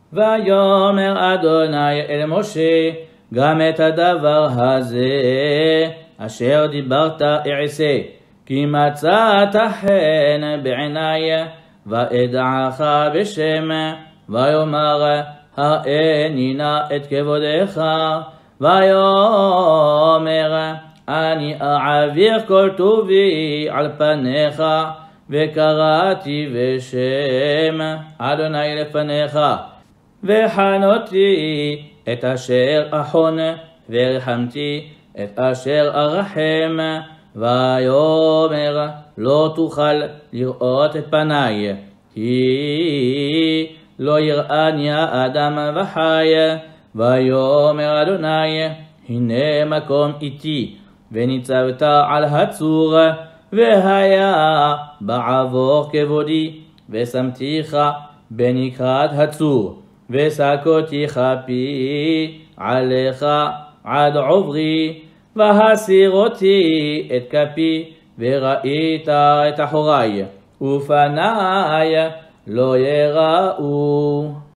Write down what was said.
ויאמר אדוני אל משה, גם את הדבר הזה אשר דיברת אעשה, כי מצאת חן בעיני, ואדעך בשם, ויאמר הראני נא את כבודך, ויאמר אני אעביר כל טובי על פניך, וקראתי בשם אדוני לפניך, וחנותי את אשר אחון, ורחמתי את אשר ארחם, ויאמר לא תוכל לראות את פניי, כי לא יראני האדם וחי. ויאמר אדוני הנה מקום איתי, וניצבת על הצור, והיה בעבור כבודי, ושמתיך בנקרת הצור, ושקותי כפי עליך עד עוברי, והסיר אותי את כפי, וראית את אחורי, ופניי לא יראו.